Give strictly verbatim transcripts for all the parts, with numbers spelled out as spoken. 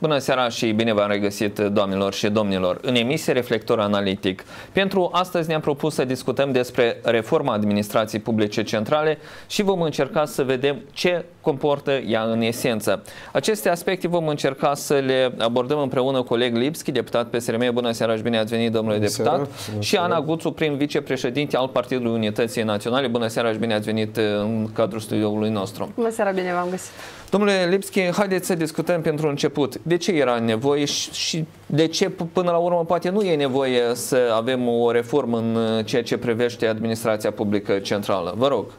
Bună seara și bine v-am regăsit, doamnelor și domnilor, în emisie Reflector Analitic. Pentru astăzi ne-am propus să discutăm despre reforma administrației publice centrale și vom încerca să vedem ce comportă ea în esență. Aceste aspecte vom încerca să le abordăm împreună cu Oleg Lipski, deputat P S R M. Bună seara și bine ați venit, domnule Bună deputat. Seara. Bună și seara. Ana Guțu, prim vicepreședinte al Partidului Unității Naționale. Bună seara și bine ați venit în cadrul studioului nostru. Bună seara, bine v-am găsit. Domnule Lipski, haideți să discutăm pentru început. De ce era nevoie și de ce până la urmă poate nu e nevoie să avem o reformă în ceea ce privește administrația publică centrală? Vă rog.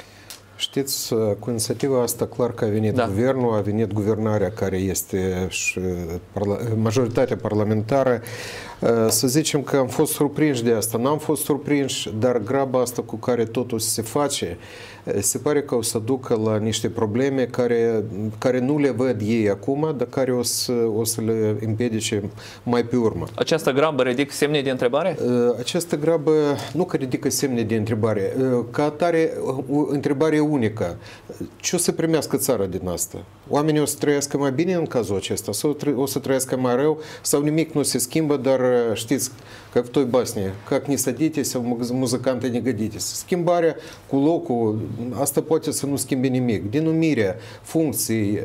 Știți, cu inițiativa asta clar că a venit da. guvernul, a venit guvernarea care este și majoritatea parlamentară. Să zicem că am fost surprinși de asta. N-am fost surprinși, dar graba asta cu care totul se face, se pare că o să ducă la niște probleme care, care nu le văd ei acum, dar care o să, o să le împiedice mai pe urmă. Această grabă ridică semne de întrebare? Această grabă nu că ridică semne de întrebare. Ca atare, o întrebare unică. Ce o să primească țara din asta? Oamenii o să trăiască mai bine în cazul acesta? Sau o să trăiască mai rău? Sau nimic nu se schimbă, dar știți, ca в той басне, как не садитесь, музыканты не годитесь. Schimbarea cu locul, asta poate să nu schimbe nimic. Denumirea, funcții,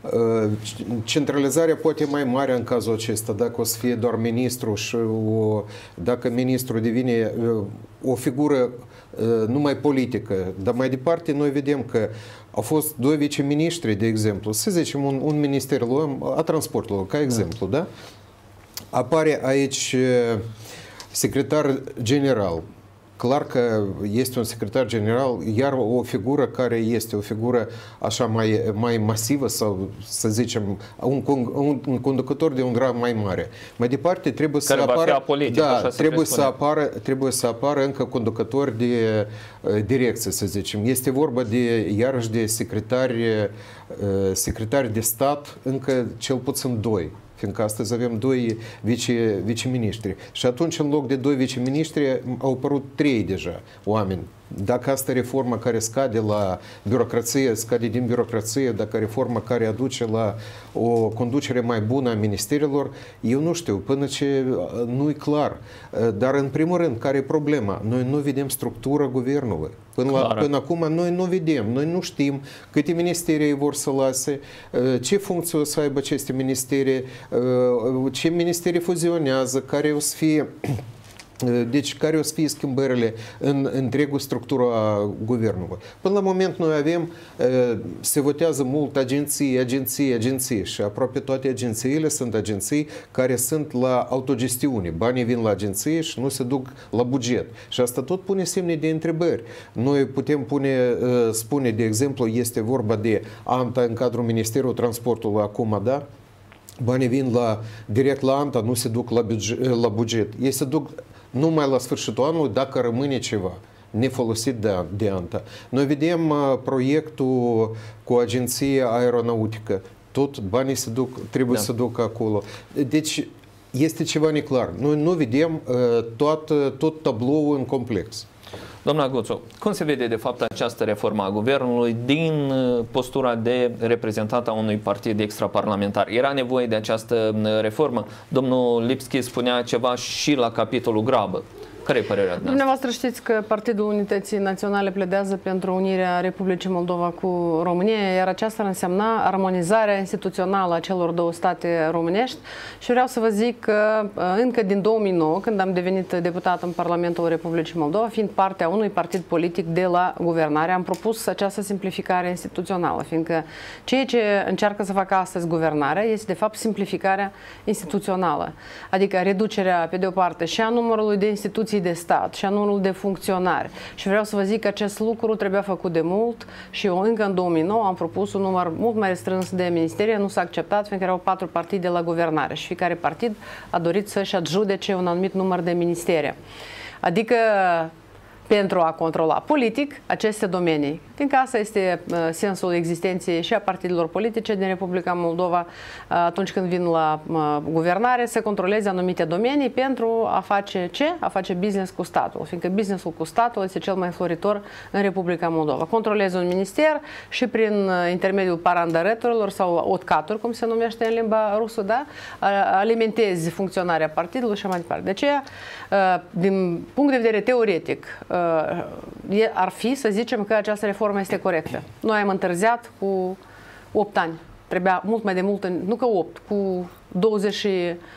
centralizarea poate mai mare în cazul acesta, dacă o să fie doar ministru și o, dacă ministrul devine o figură numai politică. Dar mai departe noi vedem că au fost doi viceministri, de exemplu, să zicem un, un minister luăm, a transportului, ca exemplu, da? Apare aici secretar general. Clar că este un secretar general, iar o figură care este o figură așa mai, mai masivă sau să zicem un, un, un conducător de un grad mai mare. Mai departe trebuie care să apară apolitic, da, trebuie să apară trebuie să apară încă conducători de uh, direcție, să zicem. Este vorba de iarăși de secretari uh, secretari de stat, încă cel puțin doi. Fiindcă astăzi avem doi vice, viceministri. Și atunci, în loc de doi viceministri, au apărut trei deja oameni. Dacă asta reforma care scade la birocrație, scade din birocrație, dacă reforma care aduce la o conducere mai bună a ministerilor, eu nu știu, până ce nu e clar. Dar, în primul rând, care e problema? Noi nu vedem structura guvernului. Până, la, până acum noi nu vedem, noi nu știm câte ministerii vor să lase, ce funcții o să aibă aceste ministerii, ce ministerii fuzionează, care o să fie... Deci, care o să fie schimbările în întregul structură a guvernului? Până la moment noi avem, se votează mult agenții, agenții, agenții și aproape toate agențiile sunt agenții care sunt la autogestiune. Banii vin la agenții și nu se duc la buget. Și asta tot pune semne de întrebări. Noi putem pune, spune, de exemplu, este vorba de ANTA în cadrul Ministerului Transportului acum, da? Banii vin la, direct la ANTA, nu se duc la buget. La buget. Ei se duc numai la sfârșitul anului dacă rămâne ceva nefolosit de, de ANTA. Noi vedem uh, proiectul cu agenția aeronautică. Tot banii se duc, trebuie da. să ducă acolo. Deci este ceva neclar. Noi nu vedem uh, tot, tot tabloul în complex. Doamna Guțu, cum se vede de fapt această reformă a guvernului din postura de reprezentant a unui partid extraparlamentar? Era nevoie de această reformă? Domnul Lipski spunea ceva și la capitolul grabă. Care e părerea noastră? Dumneavoastră știți că Partidul Unității Naționale pledează pentru unirea Republicii Moldova cu România, iar aceasta ar însemna armonizarea instituțională a celor două state românești. Și vreau să vă zic că încă din două mii nouă, când am devenit deputat în Parlamentul Republicii Moldova, fiind partea unui partid politic de la guvernare, am propus această simplificare instituțională, fiindcă ceea ce încearcă să facă astăzi guvernarea este de fapt simplificarea instituțională, adică reducerea pe de o parte și a numărului de instituții de stat și a numărul de funcționari. Și vreau să vă zic că acest lucru trebuia făcut de mult și eu încă în două mii nouă am propus un număr mult mai restrâns de ministerii, nu s-a acceptat, fiindcă erau patru partide la guvernare și fiecare partid a dorit să-și adjudece un anumit număr de ministere. Adică pentru a controla politic aceste domenii. Fiindcă asta este uh, sensul existenței și a partidelor politice din Republica Moldova uh, atunci când vin la uh, guvernare, să controleze anumite domenii pentru a face ce? A face business cu statul. Fiindcă businessul cu statul este cel mai floritor în Republica Moldova. Controlezi un minister și prin uh, intermediul parandărăturilor sau otcaturi, cum se numește în limba rusă, da? Alimentezi funcționarea partidului și mai departe. De aceea, uh, din punct de vedere teoretic, ar fi să zicem că această reformă este corectă. Noi am întârziat cu opt ani. Trebuia mult mai de mult, nu că opt, cu douăzeci și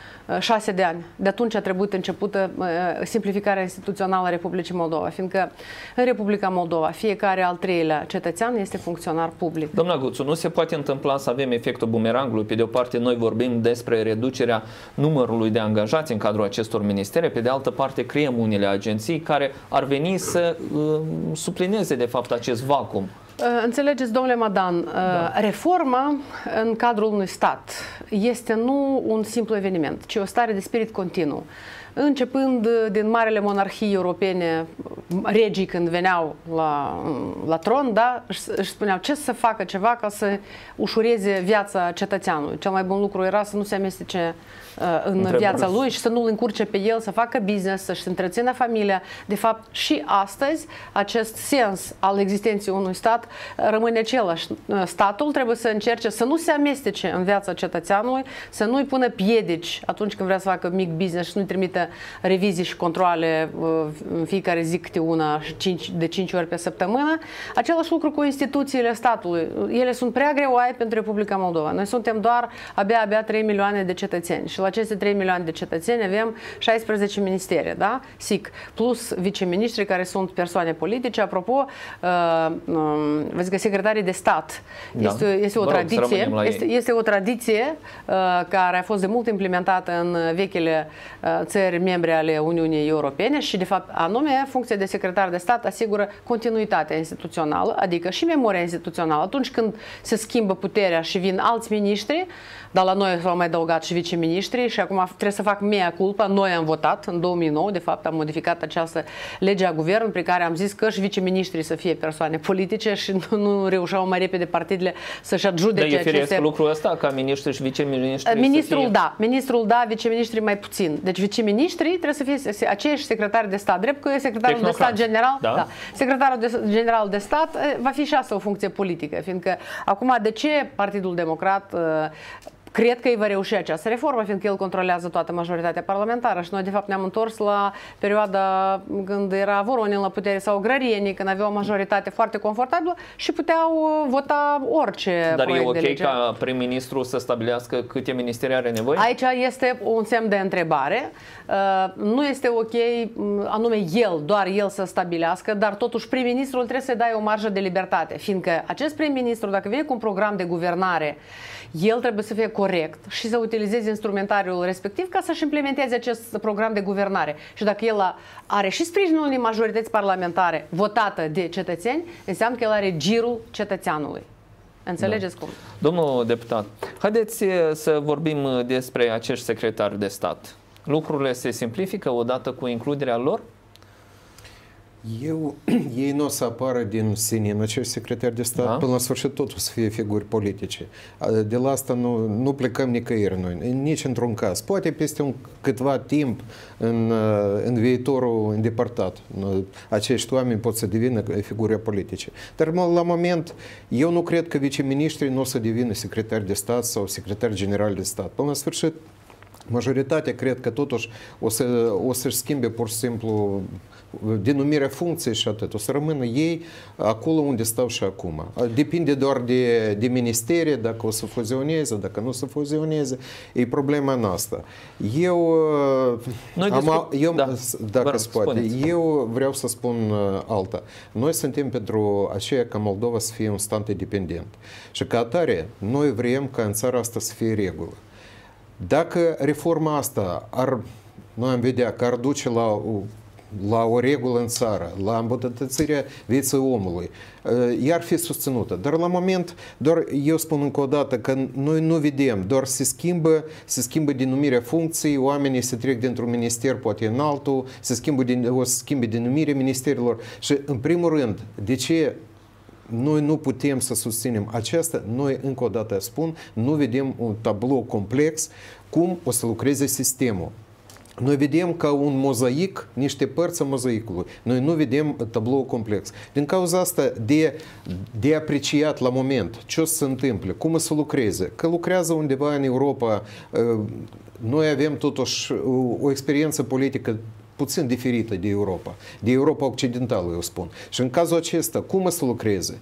șase de ani. De atunci a trebuit începută simplificarea instituțională a Republicii Moldova, fiindcă în Republica Moldova fiecare al treilea cetățean este funcționar public. Doamna Guțu, nu se poate întâmpla să avem efectul bumerangului. Pe de o parte, noi vorbim despre reducerea numărului de angajați în cadrul acestor ministere, pe de altă parte creăm unele agenții care ar veni să uh, suplineze de fapt acest vacuum. Înțelegeți, domnule Madan, da. Reforma în cadrul unui stat este nu un simplu eveniment, ci o stare de spirit continuu. Începând din marele monarhii europene, regii când veneau la, la tron, da, își spuneau ce să facă ceva ca să ușureze viața cetățeanului. Cel mai bun lucru era să nu se amestece uh, în Întrebări. viața lui și să nu-l încurce pe el să facă business, să-și întrețină familia. De fapt, și astăzi, acest sens al existenței unui stat rămâne același. Statul trebuie să încerce să nu se amestece în viața cetățeanului, să nu-i pună piedici atunci când vrea să facă mic business și nu-i trimite revizii și controle în fiecare zi câte una de cinci ori pe săptămână. Același lucru cu instituțiile statului. Ele sunt prea greoaie pentru Republica Moldova. Noi suntem doar abia, abia trei milioane de cetățeni și la aceste trei milioane de cetățeni avem șaisprezece ministere, da? S I C, plus viceministri care sunt persoane politice. Apropo, uh, um, vezi că secretarii de stat da. este, este, o tradiție, este, este o tradiție uh, care a fost de mult implementată în vechile uh, țări membre ale Uniunii Europene și, de fapt, anume, funcția de secretar de stat asigură continuitatea instituțională, adică și memoria instituțională. Atunci când se schimbă puterea și vin alți miniștri, dar la noi s-au mai adăugat și viceministrii și acum trebuie să fac mea culpa. Noi am votat în două mii nouă, de fapt, am modificat această lege a guvernului prin care am zis că și viceministrii să fie persoane politice și nu, nu reușeau mai repede partidele să-și adjudece aceste... Dar e firesc lucrul ăsta ca ministri și viceministri Ministrul să fie... da, ministrul da, viceministrii mai puțin. Deci viceministrii trebuie să fie aceiași secretari de stat, drept că secretarul Tehnocrat. de stat general, da? Da, secretarul de, general de stat va fi și asta o funcție politică, fiindcă acum de ce Partidul Democrat cred că îi va reuși această reformă, fiindcă el controlează toată majoritatea parlamentară și noi de fapt ne-am întors la perioada când era Voronin la putere sau grărienii, când aveau o majoritate foarte confortabilă și puteau vota orice Dar proiect e ok de lege. ca prim-ministru să stabilească câte ministeri are nevoie? Aici este un semn de întrebare. Nu este ok anume el, doar el să stabilească, dar totuși prim-ministrul trebuie să dai o marjă de libertate, fiindcă acest prim-ministru, dacă vine cu un program de guvernare, el trebuie să fie corect și să utilizeze instrumentariul respectiv ca să-și implementeze acest program de guvernare. Și dacă el are și sprijinul unei majorități parlamentare votată de cetățeni, înseamnă că el are girul cetățeanului. Înțelegeți da. cum? Domnul deputat, haideți să vorbim despre acești secretari de stat. Lucrurile se simplifică odată cu includerea lor? Eu, ei nu o să apară din sine în acești secretari de stat, da? Până la sfârșit tot o să fie figuri politice. De la asta nu, nu plecăm nicăieri noi, nici într-un caz. Poate peste un câtva timp în, în viitorul îndepărtat acești oameni pot să devină figuri politice. Dar la moment eu nu cred că viceministrii nu o să devină secretari de stat sau secretari general de stat. Până la sfârșit majoritatea cred că totuși o, să, o să-și schimbe pur și simplu denumirea funcției și atât. O să rămână ei acolo unde stau și acum. Depinde doar de, de ministerie, dacă o să fuzioneze, dacă nu o să fuzioneze. E problema noastră. Eu, Noi am, eu da. dacă se poate, eu vreau să spun alta. Noi suntem pentru aceea ca Moldova să fie un stat independent. Și ca atare, noi vrem ca în țara asta să fie regulă. Dacă reforma asta ar, noi am vedea că ar duce la la o regulă în țară, la îmbunătățirea vieții omului, iar fi susținută. Dar la moment, doar eu spun încă o dată că noi nu vedem, doar se schimbă, se schimbă denumirea funcției, oamenii se trec dintr-un minister poate în altul, se schimbă, o să schimbe denumirea ministerilor și în primul rând, de ce noi nu putem să susținem aceasta? Noi, încă o dată spun, nu vedem un tablou complex cum o să lucreze sistemul. Noi vedem ca un mozaic, niște părți a mozaicului. Noi nu vedem tablou complex. Din cauza asta, de, de apreciat la moment ce o să se întâmple, cum o să lucreze, că lucrează undeva în Europa, noi avem totuși o experiență politică puțin diferită de Europa, de Europa Occidentală, eu spun. Și în cazul acesta, cum o să lucreze?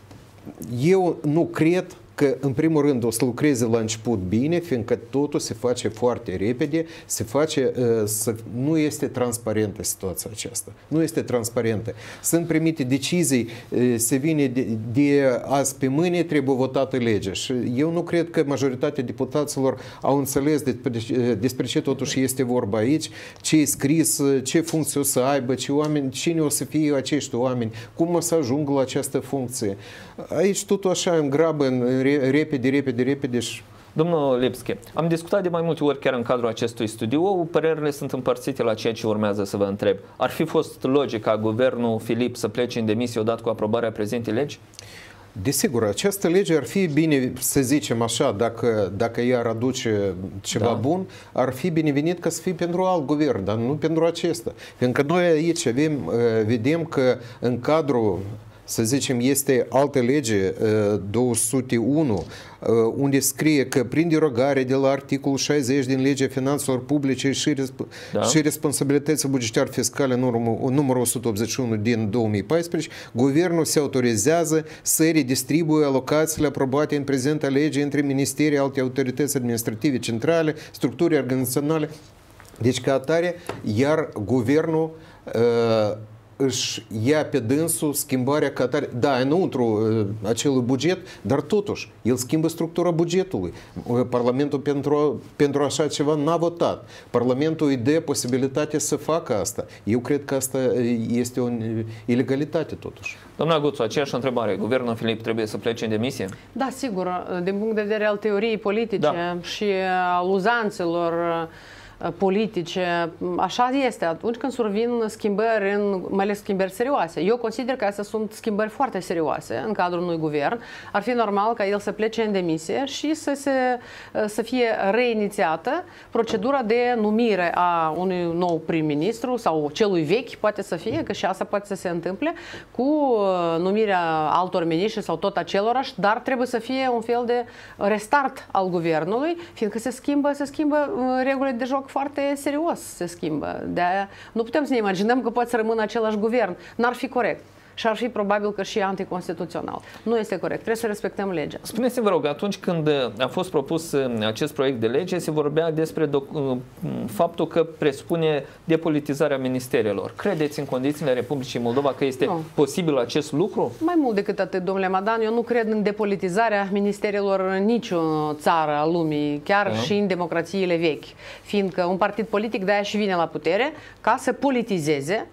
Eu nu cred că, în primul rând, o să lucreze la început bine, fiindcă totul se face foarte repede, se face, să, nu este transparentă situația aceasta. Nu este transparentă. Sunt primite decizii, se vine de, de azi pe mâine, trebuie votată legea. Și eu nu cred că majoritatea deputaților au înțeles despre, despre ce totuși este vorba aici, ce e scris, ce funcție o să aibă, ce oameni, cine o să fie acești oameni, cum o să ajungă la această funcție. Aici totul așa în grabă, în repede, repede, repede și... Domnul Lipski, am discutat de mai multe ori chiar în cadrul acestui studiu, părerile sunt împărțite la ceea ce urmează să vă întreb. Ar fi fost logic ca guvernul Filip să plece în demisie odată cu aprobarea prezentei legi? Desigur, această lege ar fi bine, să zicem așa, dacă, dacă ea ar aduce ceva da. bun, ar fi binevenit ca să fie pentru alt guvern, dar nu pentru acesta. Pentru că noi aici avem, vedem că în cadrul, să zicem, este altă lege, două sute unu, unde scrie că prin derogare de la articolul șaizeci din legea finanțelor publice și, da. și responsabilității bugetare fiscale numărul, numărul o sută optzeci și unu din două mii paisprezece, guvernul se autorizează să redistribuie alocațiile aprobate în prezenta lege între ministerii, alte autorități administrative centrale, structuri organizaționale. Deci, ca atare, iar guvernul uh, își ia pe dânsul schimbarea ca atare, da, înăuntru uh, acelui buget, dar totuși, el schimbă structura bugetului. Parlamentul pentru, pentru așa ceva n-a votat. Parlamentul îi dă posibilitatea să facă asta. Eu cred că asta este o ilegalitate totuși. Doamna Guțu, aceeași întrebare. Guvernul Filip trebuie să plece în demisie? Da, sigur. Din punct de vedere al teoriei politice da. și al uzanțelor politice, așa este. Atunci când survin schimbări, în, mai ales schimbări serioase. Eu consider că astea sunt schimbări foarte serioase în cadrul unui guvern. Ar fi normal ca el să plece în demisie și să, se, să fie reinițiată procedura de numire a unui nou prim-ministru sau celui vechi, poate să fie, că și asta poate să se întâmple, cu numirea altor miniștri sau tot acelorași, dar trebuie să fie un fel de restart al guvernului, fiindcă se schimbă, se schimbă regulile de joc foarte serios, se schimbă. De-aia nu putem să ne imaginăm că poate să rămână același guvern. N-ar fi corect. Și ar fi probabil că și anticonstituțional. Nu este corect. Trebuie să respectăm legea. Spuneți-vă, rog, atunci când a fost propus acest proiect de lege, se vorbea despre faptul că presupune depolitizarea ministerelor. Credeți în condițiile Republicii Moldova că este nu. posibil acest lucru? Mai mult decât atât, domnule Madan, eu nu cred în depolitizarea ministerelor în nicio țară a lumii, chiar da. și în democrațiile vechi. Fiindcă un partid politic de-aia și vine la putere ca să politizeze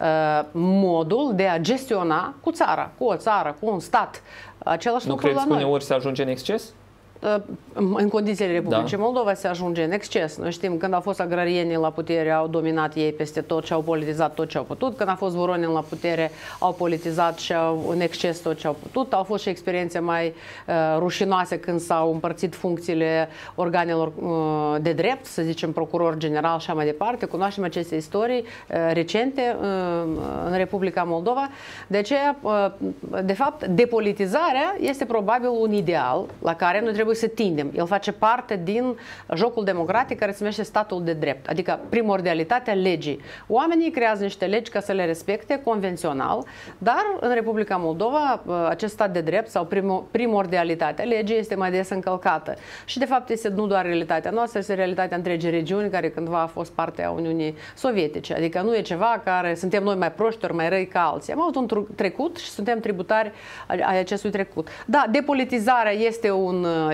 modul de a gestiona cu țara, cu o țară, cu un stat. Același nu credeți că uneori se ajunge în exces? În condițiile Republicii da. Moldova se ajunge în exces. Noi știm, când au fost agrarienii la putere, au dominat ei peste tot și au politizat tot ce au putut. Când a fost Voronin la putere, au politizat și au în exces tot ce au putut. Au fost și experiențe mai uh, rușinoase când s-au împărțit funcțiile organelor uh, de drept, să zicem procuror general și așa mai departe. Cunoaștem aceste istorii uh, recente uh, în Republica Moldova. De aceea, uh, de fapt, depolitizarea este probabil un ideal la care noi trebuie să tindem. El face parte din jocul democratic care se numește statul de drept, adică primordialitatea legii. Oamenii creează niște legi ca să le respecte convențional, dar în Republica Moldova acest stat de drept sau primordialitatea legii este mai des încălcată. Și de fapt este nu doar realitatea noastră, este realitatea întregii regiuni care cândva a fost parte a Uniunii Sovietice. Adică nu e ceva care suntem noi mai proști ori mai răi ca alții. Am avut un trecut și suntem tributari ai acestui trecut. Da, depolitizarea este un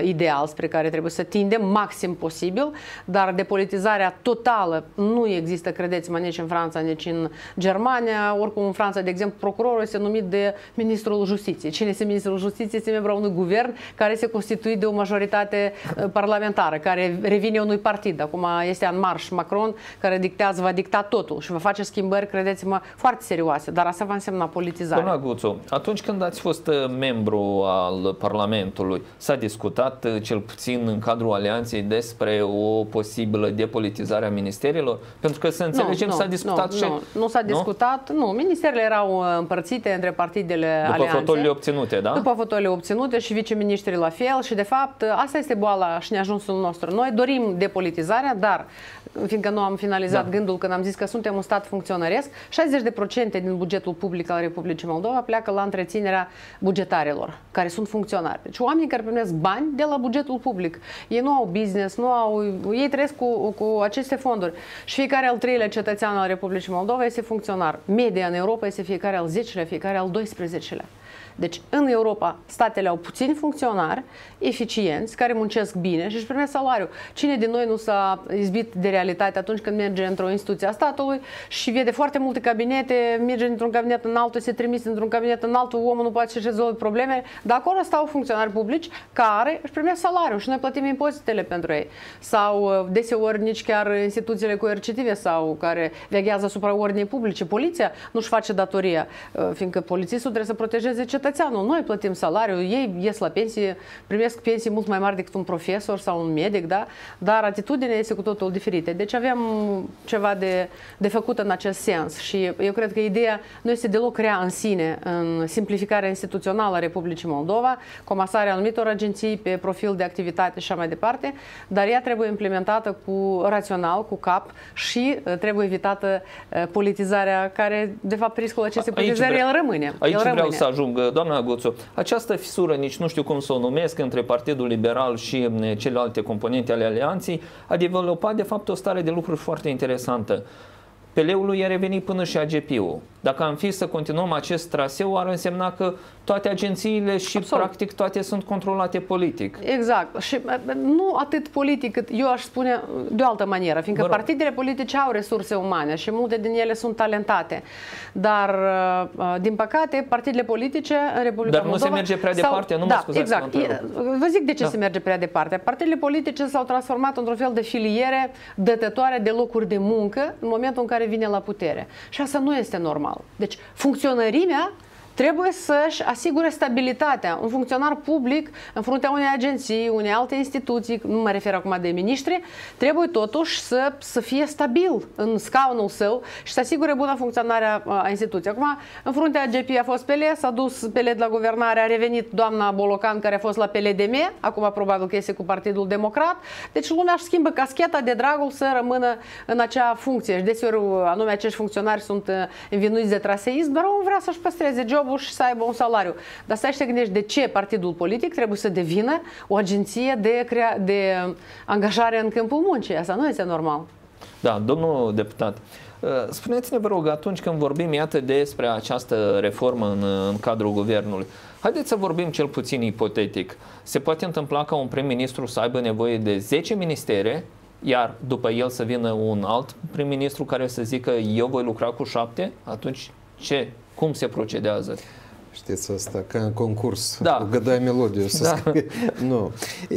ideal spre care trebuie să tindem maxim posibil, dar depolitizarea totală nu există, credeți-mă, nici în Franța, nici în Germania. Oricum, în Franța, de exemplu, procurorul este numit de ministrul justiției. Cine este ministrul justiției? Este membru unui guvern care este constituit de o majoritate parlamentară, care revine unui partid. Acum este în marș Macron, care dictează, va dicta totul și va face schimbări, credeți-mă, foarte serioase, dar asta va însemna politizare. Doamna Guțu, atunci când ați fost membru al Parlamentului, s-a discutat, cel puțin în cadrul Alianței, despre o posibilă depolitizare a ministerilor? Pentru că să înțelegem, s-a discutat nu, și... Nu, nu s-a discutat, nu. Ministerele erau împărțite între partidele Alianței. După fotoliile obținute, da? După fotoliile obținute și viceministrii la fel și, de fapt, asta este boala și neajunsul nostru. Noi dorim depolitizarea, dar, fiindcă nu am finalizat da. gândul când am zis că suntem un stat funcționăresc, șaizeci la sută din bugetul public al Republicii Moldova pleacă la întreținerea bugetarilor, care sunt funcționari. Deci oamenii care primesc bani de la bugetul public. Ei nu au business, nu au, ei trăiesc cu, cu aceste fonduri. Și fiecare al treilea cetățean al Republicii Moldova este funcționar. Media în Europa este fiecare al zecelea, fiecare al doisprezecelea. Deci, în Europa, statele au puțini funcționari eficienți, care muncesc bine și își primesc salariu. Cine din noi nu s-a izbit de realitate atunci când merge într-o instituție a statului și vede foarte multe cabinete, merge într-un cabinet în altul, se trimise într-un cabinet în altul, omul nu poate să-și rezolve probleme, dar acolo stau funcționari publici care își primesc salariu și noi plătim impozitele pentru ei. Sau deseori nici chiar instituțiile coercitive sau care veghează asupra ordinii publice. Poliția nu-și face datoria, fiindcă polițistul trebuie să protejeze cetățenii. Noi plătim salariu, ei ies la pensie, primesc pensii mult mai mari decât un profesor sau un medic, da? Dar atitudinea este cu totul diferită. Deci avem ceva de, de făcut în acest sens și eu cred că ideea nu este deloc rea în sine în simplificarea instituțională a Republicii Moldova, comasarea anumitor agenții pe profil de activitate și așa mai departe, dar ea trebuie implementată cu rațional, cu cap și trebuie evitată politizarea care, de fapt, riscul acestei politizări el rămâne. Aici el vreau rămâne. să ajung. Doamna Guțu, această fisură, nici nu știu cum să o numesc, între Partidul Liberal și celelalte componente ale Alianței, a dezvoltat de fapt o stare de lucruri foarte interesantă. P L-ul i-a revenit până și A G P-ul. Dacă am fi să continuăm acest traseu, ar însemna că toate agențiile și Absolut. practic toate sunt controlate politic. Exact. Și nu atât politic, cât eu aș spune de o altă manieră, fiindcă Bă, partidele politice au resurse umane și multe din ele sunt talentate. Dar, din păcate, partidele politice în Republica Dar nu Moldova se merge prea departe, nu mă da, scuzați. Exact. Vă zic de ce da. se merge prea departe. Partidele politice s-au transformat într-un fel de filiere dătătoare de locuri de muncă în momentul în care vine la putere. Și asta nu este normal. Deci, funcționărimea trebuie să-și asigure stabilitatea. Un funcționar public în fruntea unei agenții, unei alte instituții, nu mă refer acum de miniștri, trebuie totuși să, să fie stabil în scaunul său și să asigure bună funcționare a instituției. Acum, în fruntea A G P a fost P L, s-a dus P L de la guvernare, a revenit doamna Bolocan, care a fost la P L D M, acum probabil că este cu Partidul Democrat. Deci lumea își schimbă cascheta de dragul să rămână în acea funcție. Și deseori, anume, acești funcționari sunt învinuiți de traseism, dar omul vrea să-și păstreze job și să aibă un salariu. Dar stai și te gândești de ce partidul politic trebuie să devină o agenție de, crea de angajare în câmpul muncii. Asta nu este normal. Da, domnul deputat, spuneți-ne, vă rog, atunci când vorbim, iată, despre această reformă în, în cadrul guvernului, haideți să vorbim cel puțin ipotetic. Se poate întâmpla ca un prim-ministru să aibă nevoie de zece ministere, iar după el să vină un alt prim-ministru care să zică eu voi lucra cu șapte? Atunci ce? Cum se procedează? Știți asta, ca în concurs, da. Gădai melodiu să da. scrie. Nu.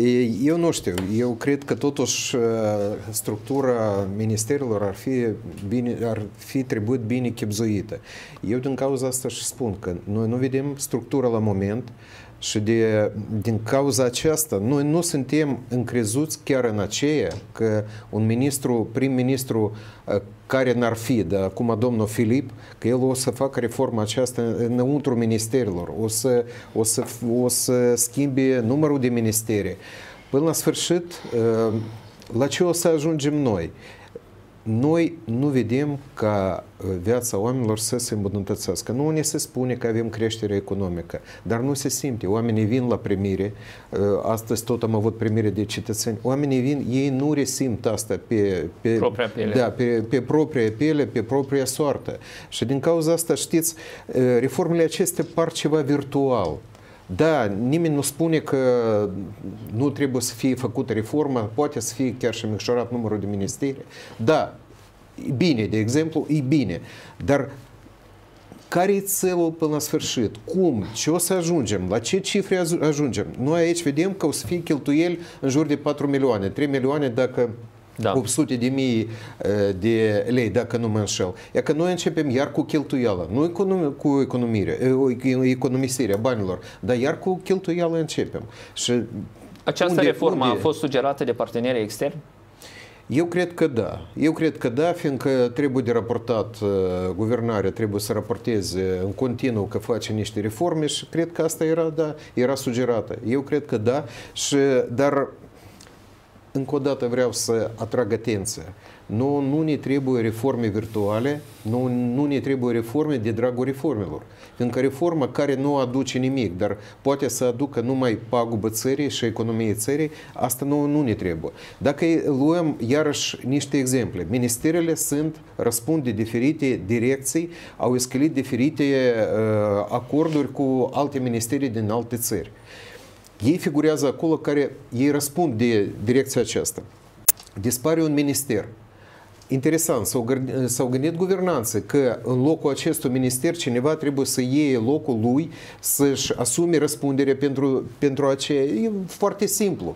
Eu nu știu, eu cred că totuși structura ministerilor ar fi, bine, ar fi trebuit bine chibzuită. Eu din cauza asta și spun că noi nu vedem structura la moment și de, din cauza aceasta noi nu suntem încrezuți chiar în aceea că un ministru, prim-ministru care n-ar fi, de acum domnul Filip, că el o să facă reforma aceasta înăuntru ministerilor, o să, o să, o să schimbe numărul de ministere. Până la sfârșit, la ce o să ajungem noi? Noi nu vedem ca viața oamenilor să se îmbunătățească. Nu ne se spune că avem creștere economică, dar nu se simte. Oamenii vin la primire, astăzi tot am avut primire de cetățeni, oamenii vin, ei nu resimt asta pe, pe, propria piele. Da, pe, pe propria piele, pe propria soartă. Și din cauza asta, știți, reformele acestea par ceva virtual. Da, nimeni nu spune că nu trebuie să fie făcută reforma, poate să fie chiar și micșorat numărul de ministeri. Da, e bine, de exemplu, e bine, dar care e țelul până la sfârșit? Cum? Ce o să ajungem? La ce cifre ajungem? Noi aici vedem că o să fie cheltuieli în jur de patru milioane, trei milioane dacă da. opt sute de mii de lei, dacă nu mă înșel. E că noi începem iar cu cheltuială, nu econom, cu economire, economisirea banilor, dar iar cu cheltuială începem. Și această unde, reformă unde... a fost sugerată de partenerii externi? Eu cred că da. Eu cred că da, fiindcă trebuie de raportat, guvernarea trebuie să raporteze în continuu că face niște reforme și cred că asta era, da, era sugerată. Eu cred că da, și, dar încă o dată vreau să atrag atenția. Nu, nu ne trebuie reforme virtuale, nu, nu ne trebuie reforme de dragul reformelor. Fiindcă reforma care nu aduce nimic, dar poate să aducă numai pagubă țării și economiei țării, asta nu, nu ne trebuie. Dacă luăm iarăși niște exemple, ministerele sunt, răspund de diferite direcții, au escalit diferite uh, acorduri cu alte ministerii din alte țări. Ei figurează acolo care ei răspund de direcția aceasta. Dispare un minister. Interesant, s-au gândit guvernanță că în locul acestui minister cineva trebuie să iei locul lui, să-și asume răspunderea pentru, pentru aceea. E foarte simplu.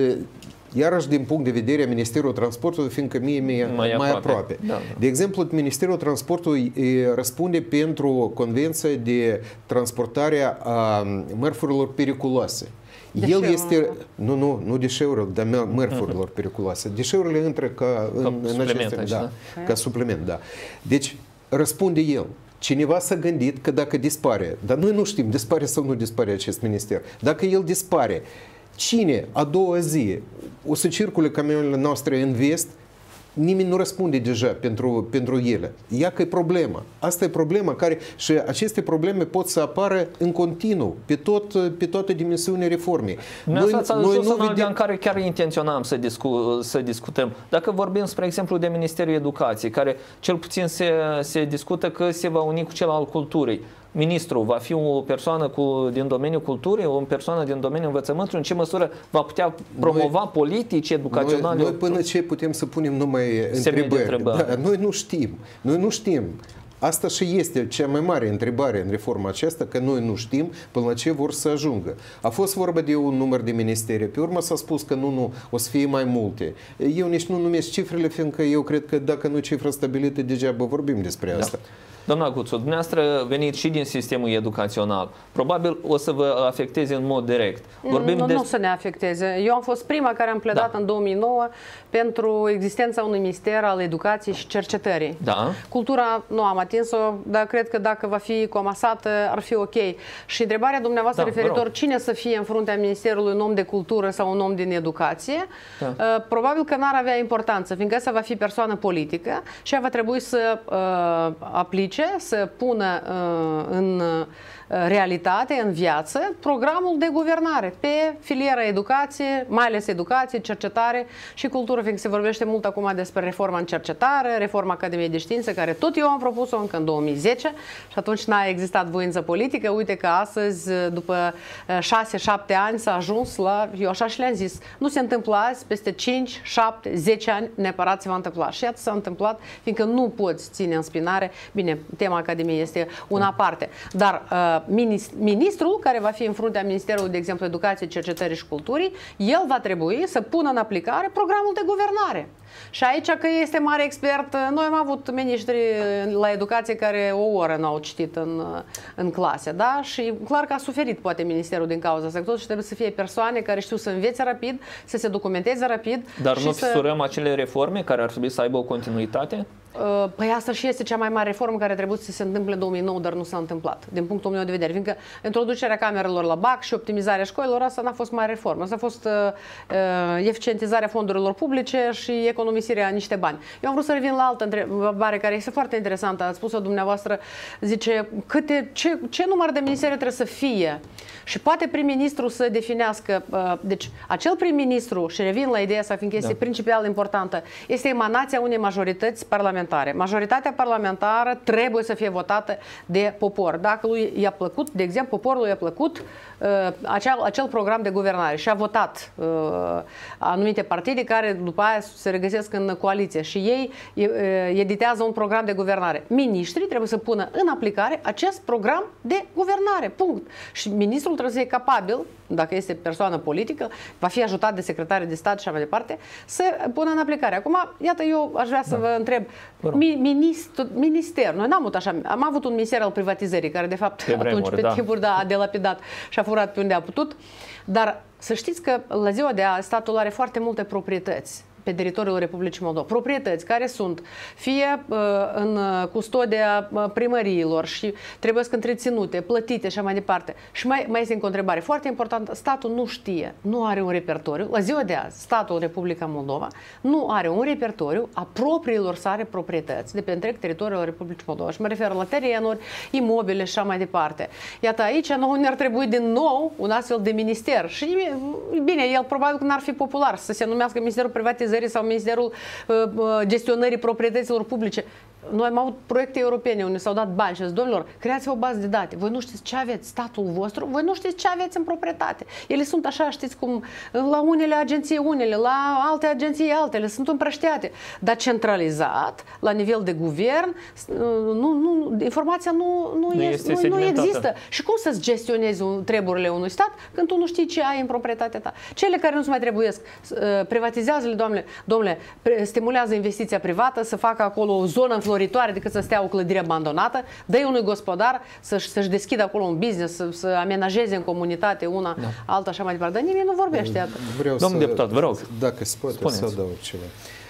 Iarăși, din punct de vedere a Ministerul Transportului, fiindcă mie mi-e mai, mai aproape. aproape. Da, da. De exemplu, Ministerul Transportului răspunde pentru Convenția de transportare a mărfurilor periculoase. El este, nu, nu, nu deșeurile, dar mărfurilor periculoase. Deșeurile intră ca, în, în aceste, aici, da, da? ca supliment, da. Deci, răspunde el. Cineva s-a gândit că dacă dispare, dar noi nu știm, dispare sau nu dispare acest minister, dacă el dispare, cine a doua zi o să circule camioanele noastre în vest, nimeni nu răspunde deja pentru, pentru ele. Ia că e problema. Asta e problema care, și aceste probleme pot să apară în continuu, pe, tot, pe toată dimensiunea reformei. Noi, ați noi nu în vedem... în care chiar intenționam să, discu, să discutăm. Dacă vorbim, spre exemplu, de Ministerul Educației, care cel puțin se, se discută că se va uni cu cel al culturii. Ministrul va fi o persoană cu, din domeniul culturii, o persoană din domeniul învățământului, în ce măsură va putea promova noi, politici educaționale? Noi, noi până ce putem să punem numai întrebări. Da, noi nu știm. Noi nu știm. Asta și este cea mai mare întrebare în reforma aceasta, că noi nu știm până la ce vor să ajungă. A fost vorba de un număr de ministere, pe urmă s-a spus că nu, nu, o să fie mai multe. Eu nici nu numesc cifrele, fiindcă eu cred că dacă nu e cifră stabilită, degeaba vorbim despre asta. Da. Doamna Guțu, dumneavoastră veniți și din sistemul educațional. Probabil o să vă afecteze în mod direct. Vorbim nu, de... nu să ne afecteze. Eu am fost prima care am pledat da. în două mii nouă pentru existența unui minister al educației și cercetării. Da. Cultura nu am atins-o, dar cred că dacă va fi comasată ar fi ok. Și întrebarea dumneavoastră da, referitor cine să fie în fruntea ministerului, un om de cultură sau un om din educație, da. probabil că n-ar avea importanță, fiindcă ăsta va fi persoană politică și ea va trebui să uh, aplice, să pună uh, în uh, realitate, în viață, programul de guvernare pe filiera educație, mai ales educație, cercetare și cultură, fiindcă se vorbește mult acum despre reforma în cercetare, reforma Academiei de Științe, care tot eu am propus-o încă în două mii zece și atunci n-a existat voință politică. Uite că astăzi, după șase șapte ani, s-a ajuns la, eu așa și le-am zis, nu se întâmplă azi, peste cinci șapte zece ani neapărat se va întâmpla. Și iată s-a întâmplat, fiindcă nu poți ține în spinare, bine, tema Academiei este una aparte, dar uh, ministrul care va fi în fruntea Ministerului, de exemplu, Educației, Cercetării și Culturii, el va trebui să pună în aplicare programul de guvernare. Și aici că este mare expert, noi am avut miniștri la educație care o oră n-au citit în, în clase, da? Și clar că a suferit poate ministerul din cauza asta, și trebuie să fie persoane care știu să învețe rapid, să se documenteze rapid. Dar nu să... fisurăm acele reforme care ar trebui să aibă o continuitate? Păi asta și este cea mai mare reformă care trebuie să se întâmple în două mii nouă, dar nu s-a întâmplat, din punctul meu de vedere. Fiindcă introducerea camerelor la B A C și optimizarea școlilor, asta n-a fost mare reformă. Asta a fost uh, eficientizarea fondurilor publice și economisirea niște bani. Eu am vrut să revin la altă întrebare care este foarte interesantă. Ați spus-o dumneavoastră, zice, câte, ce, ce număr de ministere trebuie să fie Și poate prim-ministru să definească, deci acel prim-ministru, și revin la ideea asta, fiindcă este da. principial importantă, este emanația unei majorități parlamentare. Majoritatea parlamentară trebuie să fie votată de popor. Dacă lui i-a plăcut, de exemplu, poporul i-a plăcut uh, acel, acel program de guvernare și a votat uh, anumite partide care după aia se regăsesc în coaliție și ei uh, editează un program de guvernare. Ministrii trebuie să pună în aplicare acest program de guvernare. Punct. Și ministrul trebuie să fie capabil, dacă este persoană politică, va fi ajutat de secretari de stat și așa mai departe, să pună în aplicare. Acum, iată, eu aș vrea să da. vă întreb, ministru, minister, noi n-am avut așa, am avut un minister al privatizării, care de fapt pe atunci, vremuri, pe da. timpuri, da, a delapidat și a furat pe unde a putut, dar să știți că la ziua de azi statul are foarte multe proprietăți pe teritoriul Republicii Moldova. Proprietăți care sunt fie uh, în custodia uh, primăriilor și trebuie să întreținute, plătite și așa mai departe. Și mai, mai este încă o întrebare foarte importantă. Statul nu știe, nu are un repertoriu. La ziua de azi, statul Republica Moldova nu are un repertoriu a propriilor sale proprietăți de pe întreg teritoriul Republicii Moldova. Și mă refer la terenuri, imobile și așa mai departe. Iată, aici nouă ne-ar trebui din nou un astfel de minister. Și bine, el probabil că n-ar fi popular să se numească Ministerul Privatizării sau Ministerul uh, Gestionării Proprietăților Publice. Noi am avut proiecte europene unde s-au dat bani și zis, domnilor, creați o bază de date. Voi nu știți ce aveți, statul vostru, voi nu știți ce aveți în proprietate. Ele sunt așa, știți cum, la unele agenții unele, la alte agenții altele, sunt împrăștiate. Dar centralizat, la nivel de guvern, nu, nu, informația nu, nu, nu, este nu, nu există. Și cum să-ți gestionezi treburile unui stat când tu nu știi ce ai în proprietatea ta? Cele care nu-ți mai trebuiesc, privatizează-le, domnule, domnule, stimulează investiția privată, să facă acolo o zonă înfloritoare decât să stea o clădire abandonată, dă-i unui gospodar să-și, să-și deschidă acolo un business, să, să amenajeze în comunitate una, da. alta, așa mai departe. Dar nimeni nu vorbește. Vreau Domnul să, deputat, vă rog. Dacă se poate, să adaug ceva.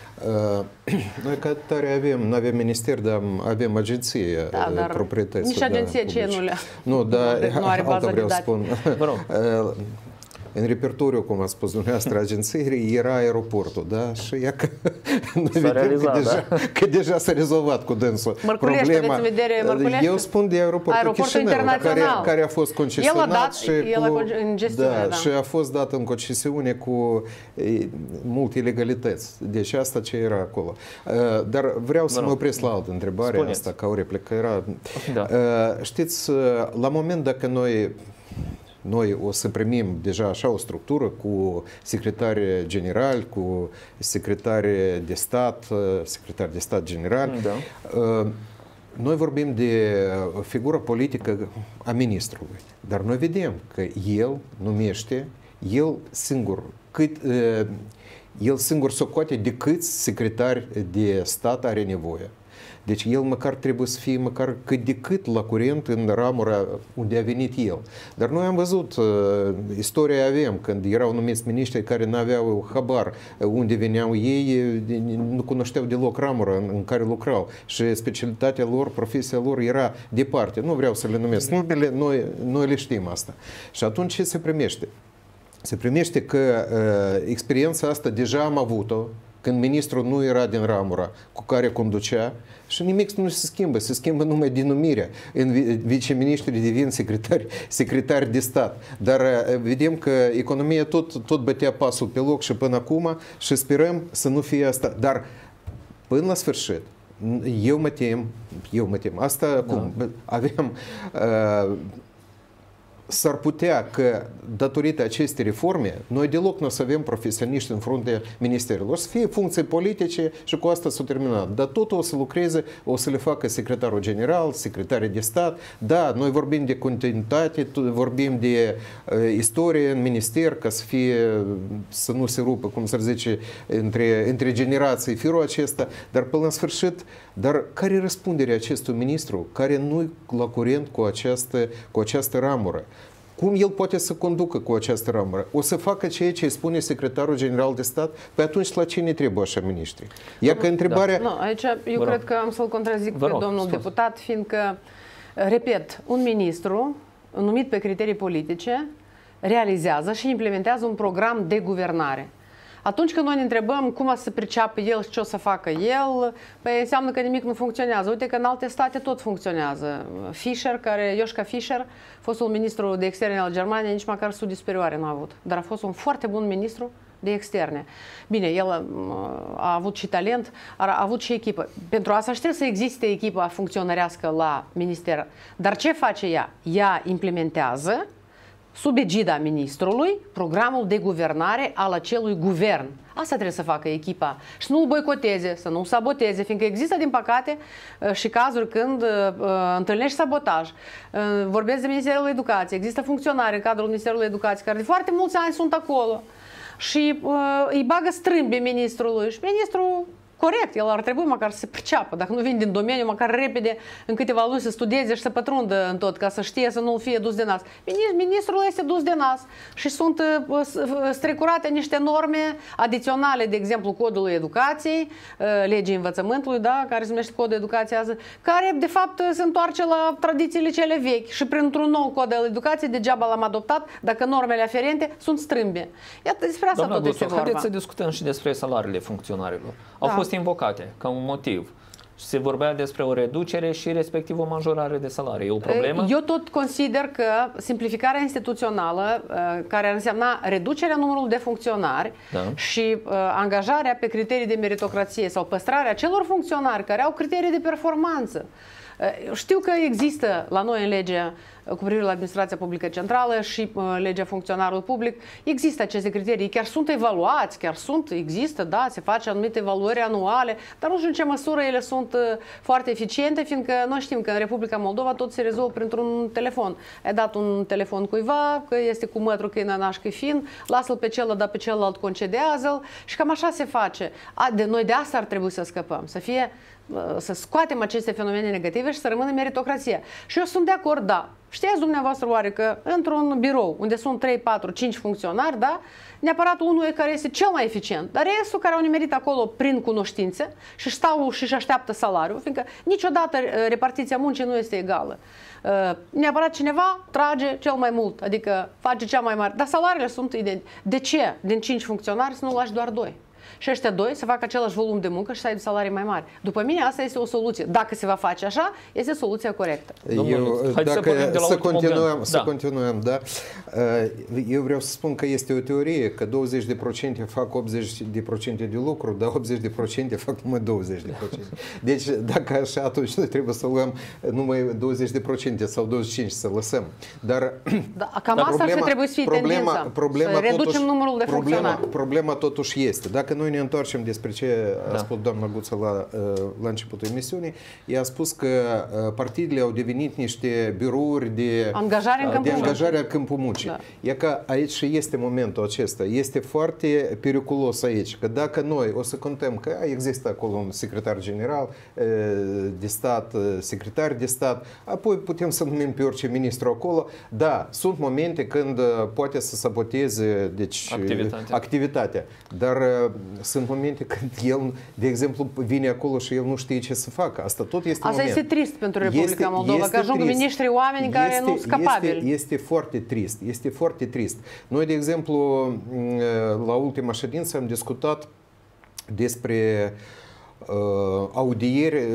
Uh, noi ca tare avem, nu avem minister, dar avem agenție da, dar proprietății. Nici agenție da, ce nu le Nu, dar nu are bază de date. Spun. Vă rog. Uh, în repertoriu, cum a spus dumneavoastră, agenției era aeroportul, da? Și ea că noi vedem realizat, că, deja, da? că deja s-a rezolvat cu dânsul problema. În vedere Eu spun de aeroportul, aeroportul Chișinău, care, care a fost concesionat el a dat, și, el cu, a în gestiune, da, da. și a fost dat în concesiune cu e, multe ilegalități. Deci asta ce era acolo. Uh, dar vreau să mă opresc la altă întrebare, Spuneți. asta ca o replică. Era, da. uh, știți, la moment dacă noi Noi o să primim deja așa o structură cu secretari generali, cu secretari de stat, secretari de stat general. Da. Noi vorbim de figura politică a ministrului, dar noi vedem că el numește, el singur, cât, el singur socoate de câți secretari de stat are nevoie. Deci el măcar trebuie să fie măcar cât de cât la curent în ramura unde a venit el. Dar noi am văzut, uh, istoria avem, când erau numiți miniștri care nu aveau habar unde veneau ei, nu cunoșteau deloc ramura în, în care lucrau și specialitatea lor, profesia lor era departe. Nu vreau să le numesc numele, noi, noi le știm asta. Și atunci ce se primește? Se primește că uh, experiența asta deja am avut-o, când ministrul nu era din ramura cu care conducea și nimic nu se schimbă, se schimbă numai denumirea. În viceministrii devin secretari, secretari de stat. Dar vedem că economia tot, tot bătea pasul pe loc și până acum și sperăm să nu fie asta. Dar până la sfârșit, eu mă tem, eu mă tem. Asta da. cum? Avem... Uh, S-ar putea că, datorită acestei reforme, noi deloc nu o să avem profesioniști în fruntea ministerilor. O să fie funcții politice și cu asta s-a terminat. Dar totul o să lucreze, o să le facă secretarul general, secretarii de stat. Da, noi vorbim de continuitate, vorbim de uh, istorie în minister, ca să fie, să nu se rupă, cum să zice, între, între generații firul acesta. Dar până la sfârșit, dar care e răspunderea acestui ministru care nu la curent cu această, cu această ramură? Cum el poate să conducă cu această ramură? O să facă ceea ce spune secretarul general de stat? Pe atunci la cine trebuie așa miniștri? Iar că întrebarea... Da. Nu, aici eu cred că am să-l contrazic pe domnul deputat, fiindcă, repet, un ministru numit pe criterii politice realizează și implementează un program de guvernare. Atunci când noi ne întrebăm cum o să priceapă el și ce o să facă el, păi înseamnă că nimic nu funcționează. Uite că în alte state tot funcționează. Fischer, care, Joschka Fischer, fostul ministru de externe al Germaniei, nici măcar studii superioare n-a avut. Dar a fost un foarte bun ministru de externe. Bine, el a avut și talent, a avut și echipă. Pentru asta știu să existe echipa funcționărească la minister. Dar ce face ea? Ea implementează sub egida ministrului programul de guvernare al acelui guvern. Asta trebuie să facă echipa și să nu-l boicoteze, să nu-l saboteze, fiindcă există, din păcate, și cazuri când uh, întâlnești sabotaj. Uh, vorbesc de Ministerul Educației. Există funcționari în cadrul Ministerului Educației care de foarte mulți ani sunt acolo și uh, îi bagă strâmbi ministrului și ministrul corect, el ar trebui măcar să se priceapă, dacă nu vine din domeniu, măcar repede, în câteva luni să studieze și să pătrundă în tot, ca să știe să nu fie dus de nas. Ministrul este dus de nas și sunt strecurate niște norme adiționale, de exemplu, codul educației, legii învățământului, da, care se numește codul educației azi, care, de fapt, se întoarce la tradițiile cele vechi și printr-un nou cod al educației, degeaba l-am adoptat, dacă normele aferente sunt strâmbe. Iată, despre asta tot este vorba. Haideți să discutăm și despre salariile funcționarilor. Au da. fost invocate ca un motiv. Se vorbea despre o reducere și respectiv o majorare de salarii. E o problemă? Eu tot consider că simplificarea instituțională, care ar însemna reducerea numărului de funcționari da. și uh, angajarea pe criterii de meritocrație sau păstrarea celor funcționari care au criterii de performanță. Știu că există la noi în legea cu privire la administrația publică centrală și uh, legea funcționarului public, există aceste criterii, chiar sunt evaluați, chiar sunt, există, da, se face anumite evaluări anuale, dar nu știu în ce măsură ele sunt uh, foarte eficiente, fiindcă noi știm că în Republica Moldova tot se rezolvă printr-un telefon. Ai dat un telefon cuiva, că este cu mătru, că e nănaș, că e fin, lasă-l pe celălalt, dar pe celălalt concedează-l și cam așa se face. A, de noi de asta ar trebui să scăpăm, să fie să scoatem aceste fenomene negative și să rămână meritocrație. Și eu sunt de acord, da. Știați dumneavoastră oare că într-un birou unde sunt trei, patru, cinci funcționari, da, neapărat unul e care este cel mai eficient, dar restul care au nimerit acolo prin cunoștințe și stau și își așteaptă salariul, fiindcă niciodată repartiția muncii nu este egală. Neapărat cineva trage cel mai mult, adică face cea mai mare, dar salariile sunt identice. De ce din cinci funcționari să nu lași doar doi? Și ăștia doi să facă același volum de muncă și să aibă salarii mai mari. După mine, asta este o soluție. Dacă se va face așa, este soluția corectă. Eu, dacă să, să continuăm, să da. continuăm, da. Eu vreau să spun că este o teorie că douăzeci de procente fac optzeci de procente de lucru, dar optzeci de procente fac numai douăzeci de procente. Deci, dacă așa, atunci noi trebuie să luăm numai douăzeci de procente sau douăzeci și cinci să lăsăm. Dar, da, cam dar asta problema, trebuie să fie problema, tendința. Problema, să reducem totuși, numărul de problema, funcționari. Problema totuși este. Dacă noi ne întoarcem despre ce a da. spus doamna Guță la, la începutul emisiunii, ea a spus că partidele au devenit niște birouri de angajare în de angajare în câmpul muncii. Da. E că aici și este momentul acesta. Este foarte periculos aici, că dacă noi o să contăm că există acolo un secretar general de stat, secretar de stat, apoi putem să numim pe orice ministru acolo, da, sunt momente când poate să saboteze deci, activitatea. activitatea, dar sunt momente când el, de exemplu, vine acolo și el nu știe ce să facă. Asta tot este Asta moment. este trist pentru Republica este, Moldova, este că ajung miniștri oameni este, care nu sunt capabili. Este, este foarte trist. Este foarte trist. Noi, de exemplu, la ultima ședință am discutat despre uh, audieri uh,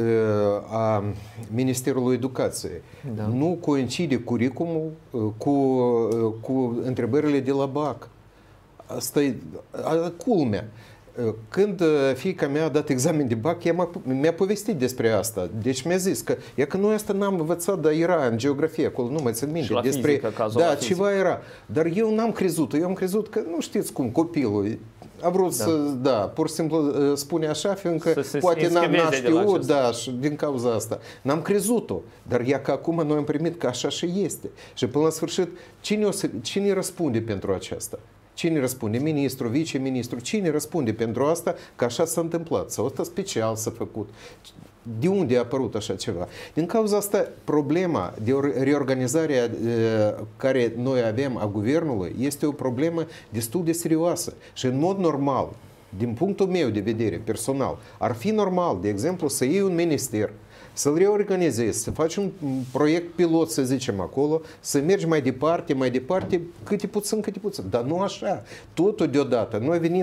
a Ministerului Educației. Da. Nu coincide curriculumul uh, cu, uh, cu întrebările de la B A C. Asta e culmea. Când fiica mea a dat examen de B A C, ea mi-a povestit despre asta. Deci mi-a zis că, e că noi asta n-am învățat, dar era în geografie, acolo nu mai țin minte. Și la despre, fizică, cazul da, la ceva fizică. era. Dar eu n-am crezut. Eu am crezut că, nu știți cum, copilul a vrut da. să, da, pur și simplu spune așa, fiindcă poate n-a știut, da, și din cauza asta. N-am crezut-o. Dar ea că acum noi am primit că așa și este. Și până la sfârșit, cine, o să, cine răspunde pentru aceasta? Cine răspunde? Ministru, viceministru? Cine răspunde pentru asta? Că așa s-a întâmplat. Sau asta special s-a făcut. De unde a apărut așa ceva? Din cauza asta, problema de reorganizare care noi avem a guvernului este o problemă destul de serioasă. Și în mod normal, din punctul meu de vedere personal, ar fi normal, de exemplu, să iei un minister, să-l reorganizezi, să faci un proiect pilot, să zicem acolo, să mergi mai departe, mai departe, câte puțin, câte puțin. Dar nu așa. Totul deodată. Noi venim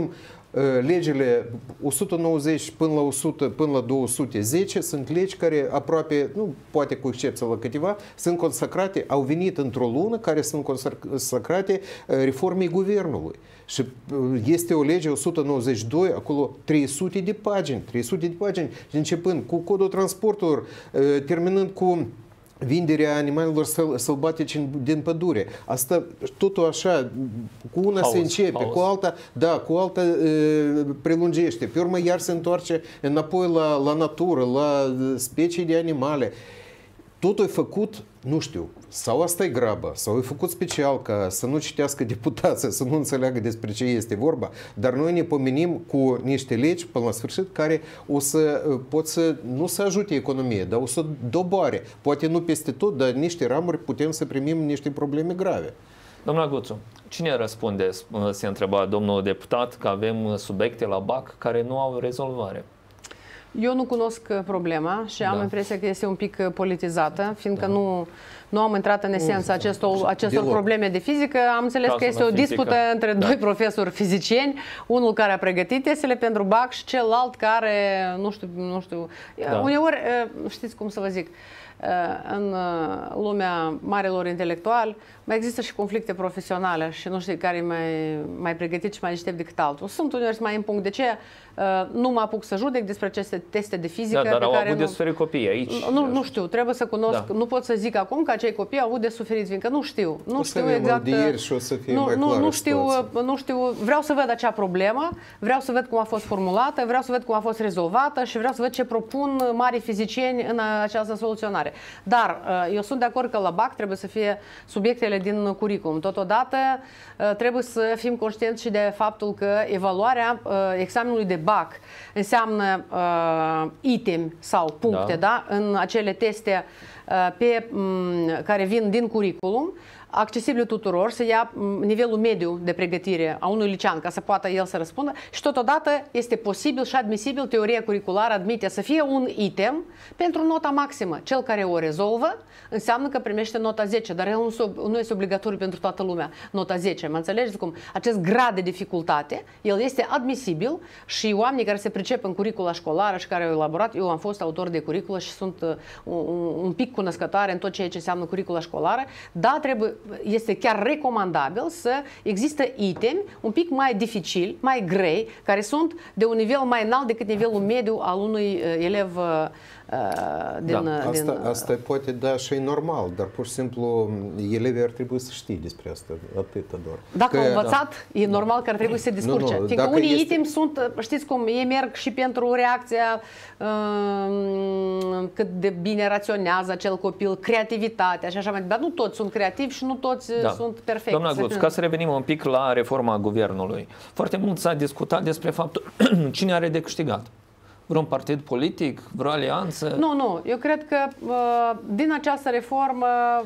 legile o sută nouăzeci până la o sută, până la două sute zece sunt legi care aproape, nu poate cu excepție la câteva, sunt consacrate, au venit într-o lună care sunt consacrate reformei guvernului. Și este o lege o sută nouăzeci și doi, acolo trei sute de pagini, trei sute de pagini, începând cu codul transporturilor, terminând cu vinderea animalelor sălbatice din pădure. Asta totul așa, cu una haos, se începe, haos. cu alta, da, cu alta e, prelungește. Pe urmă iar se întoarce înapoi la, la natură, la specii de animale. Totul e făcut, nu știu, sau asta e grabă, sau e făcut special ca să nu citească deputația, să nu înțeleagă despre ce este vorba, dar noi ne pomenim cu niște legi până la sfârșit care o să pot să, nu să ajute economia, dar o să doboare. Poate nu peste tot, dar niște ramuri putem să primim niște probleme grave. Domnul Guțu, cine răspunde, se întreba domnul deputat, că avem subiecte la B A C care nu au rezolvare? Eu nu cunosc problema și am da. impresia că este un pic politizată, fiindcă da. nu, nu am intrat în esența acestor, acestor probleme de fizică. Am înțeles Casă că este o fizică. dispută între da. doi profesori fizicieni, unul care a pregătit testele pentru B A C și celălalt care, nu știu, nu știu, da. uneori, știți cum să vă zic, în lumea marilor intelectuali mai există și conflicte profesionale și nu știu care e mai, mai pregătit și mai deștept decât altul. Sunt uneori mai în punct. De ce nu mă apuc să judec despre aceste teste de fizică? Da, dar pe au care avut nu... de suferit copii aici. Nu, nu știu, trebuie să cunosc. Da. Nu pot să zic acum că acei copii au avut de suferit, fiindcă nu știu. Nu o știu exact. Și o să fie nu, mai nu, nu, știu, nu știu. Vreau să văd acea problemă, vreau să văd cum a fost formulată, vreau să văd cum a fost rezolvată și vreau să văd ce propun mari fizicieni în această soluționare. Dar eu sunt de acord că la B A C trebuie să fie subiectele din curriculum. Totodată trebuie să fim conștienți și de faptul că evaluarea examenului de B A C înseamnă uh, item sau puncte, da. Da, în acele teste uh, pe, um, care vin din curriculum, accesibil tuturor, să ia nivelul mediu de pregătire a unui licean ca să poată el să răspundă și totodată este posibil și admisibil, teoria curriculară admite să fie un item pentru nota maximă. Cel care o rezolvă înseamnă că primește nota zece, dar el nu, nu este obligatoriu pentru toată lumea nota zece. Mă înțelegeți cum? Acest grad de dificultate, el este admisibil și oamenii care se pricep în curricula școlară și care au elaborat, eu am fost autor de curriculă și sunt uh, un, un pic cunoscătoare în tot ceea ce înseamnă curricula școlară, da, trebuie este chiar recomandabil să există itemi un pic mai dificili, mai grei, care sunt de un nivel mai înalt decât nivelul mediu al unui elev uh, din, da. din... Asta, asta poate da și e normal, dar pur și simplu elevii ar trebui să știe despre asta, atâta doar. Dacă că, au învățat, da. e normal că ar trebui să se descurce. Nu, nu, fiindcă unii este... itemi sunt, știți cum, ei merg și pentru reacția uh, cât de bine raționează acel copil, creativitatea și așa mai departe. Dar nu toți sunt creativi și nu toți da. sunt perfecti. Doamna Guț, ca să revenim un pic la reforma guvernului. Foarte mult s-a discutat despre faptul cine are de câștigat. Vreun partid politic, vreo alianță? Nu, nu. Eu cred că uh, din această reformă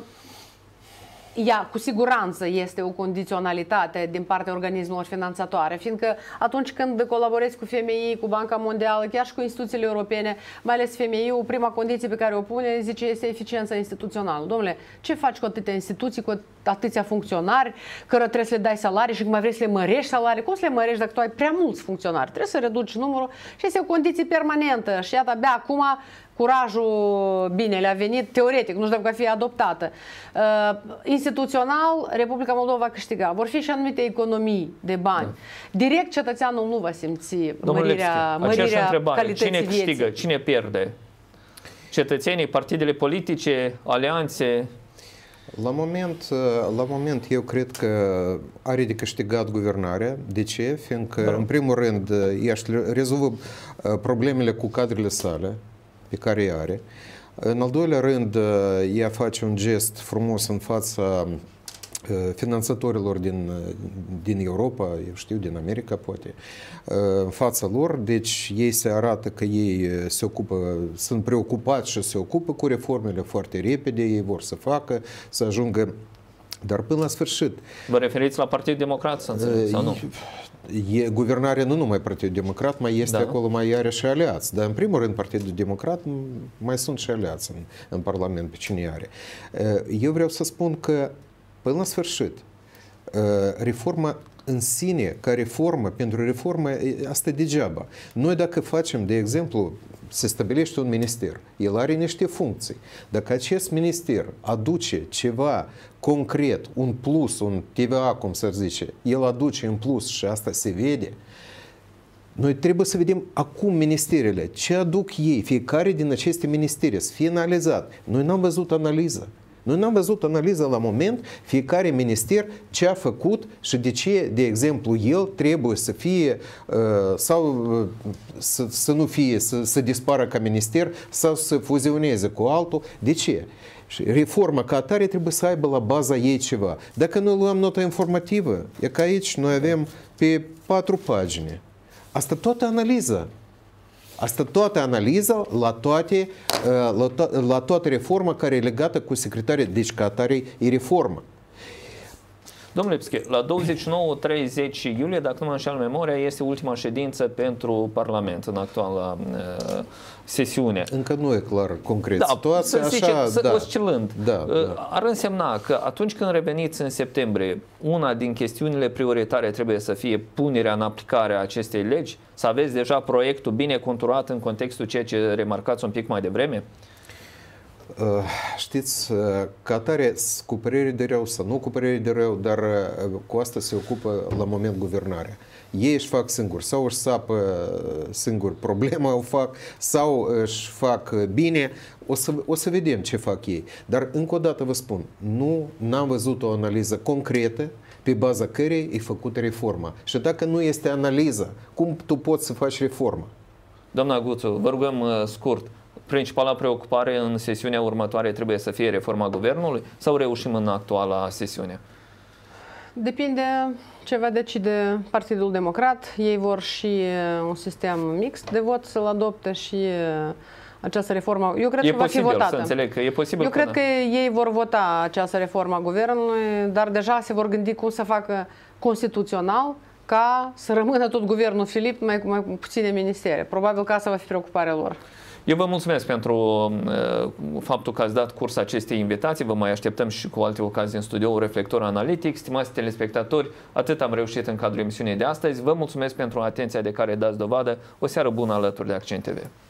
ea cu siguranță este o condiționalitate din partea organismelor finanțatoare, fiindcă atunci când colaborezi cu F M I, cu Banca Mondială, chiar și cu instituțiile europene, mai ales F M I-ul, prima condiție pe care o pune, zice, este eficiența instituțională. Domnule, ce faci cu atâtea instituții, cu atâția funcționari, cărora trebuie să le dai salarii și când mai vrei să le mărești salarii? Cum să le mărești dacă tu ai prea mulți funcționari? Trebuie să reduci numărul și este o condiție permanentă și iată, abia acum curajul, bine, le-a venit teoretic, nu știu dacă va fi adoptată. Uh, instituțional, Republica Moldova va câștiga. Vor fi și anumite economii de bani. Da. Direct, cetățeanul nu va simți Domnul mărirea, Levski, mărirea calității cine vieții. câștigă, cine pierde? Cetățenii, partidele politice, alianțe? La moment, la moment eu cred că are de câștigat guvernarea. De ce? Fiindcă, da. în primul rând, ea își rezolvă problemele cu cadrele sale pe care ea are. În al doilea rând, ea face un gest frumos în fața finanțatorilor din, din Europa, eu știu, din America poate, în fața lor, deci ei se arată că ei se ocupă, sunt preocupați și se ocupă cu reformele foarte repede, ei vor să facă, să ajungă, dar până la sfârșit. Vă referiți la Partidul Democrat, să înțeleg, sau nu? E, guvernarea nu numai Partidul Democrat, mai este da. acolo, mai are și aliați. Dar în primul rând Partidul Democrat mai sunt și aliați în, în Parlament, pe cine are. Eu vreau să spun că până la sfârșit reforma în sine, ca reformă, pentru reformă, asta degeaba. Noi dacă facem, de exemplu, se stabilește un minister, el are niște funcții. Dacă acest minister aduce ceva concret, un plus, un T V A, cum să zice, el aduce în plus și asta se vede, noi trebuie să vedem acum ministerele, ce aduc ei, fiecare din aceste ministere, să fie analizat. Noi n-am văzut analiză. Noi n-am văzut analiză la moment, fiecare minister ce a făcut și de ce, de exemplu, el trebuie să fie sau să, să nu fie, să, să dispară ca minister sau să fuzioneze cu altul. De ce? Și reforma ca atare trebuie să aibă la baza ei ceva. Dacă noi luăm nota informativă, e că aici noi avem pe patru pagini. Asta toată analiza. Asta toată analiza la toate, la, to- la toată reforma care e legată cu secretarii, deci ca atare e reformă. Domnule Lipschi, la douăzeci și nouă treizeci iulie, dacă nu mă înșel memoria, este ultima ședință pentru Parlament în actuala uh, sesiune. Încă nu e clar concret da, situația, să zice, așa, să da, oscilând. Da, uh, da. Ar însemna că atunci când reveniți în septembrie, una din chestiunile prioritare trebuie să fie punerea în aplicare a acestei legi, să aveți deja proiectul bine conturat în contextul ceea ce remarcați un pic mai devreme? Știți, ca atare, cu părere de rău sau nu cu părere de rău, dar cu asta se ocupă la moment guvernarea. Ei își fac singuri, sau își sapă singur problema, o fac, sau își fac bine, o să, o să vedem ce fac ei. Dar încă o dată vă spun, nu n-am văzut o analiză concretă pe baza cărei e făcută reforma. Și dacă nu este analiză, cum tu poți să faci reforma? Doamna Guțu, vă rugăm scurt. Principala preocupare în sesiunea următoare trebuie să fie reforma guvernului sau reușim în actuala sesiune? Depinde ce va decide Partidul Democrat. Ei vor și un sistem mixt de vot să-l adopte și această reformă. Eu cred e că va fi votată. Să înțeleg că e posibil. Eu cred că ei vor vota această reformă a guvernului, dar deja se vor gândi cum să facă constituțional ca să rămână tot guvernul Filip, mai, mai puține ministere. Probabil că asta va fi preocuparea lor. Eu vă mulțumesc pentru uh, faptul că ați dat curs acestei invitații. Vă mai așteptăm și cu alte ocazii în studioul Reflector Analitic. Stimați telespectatori, atât am reușit în cadrul emisiunii de astăzi. Vă mulțumesc pentru atenția de care dați dovadă. O seară bună alături de Accent T V.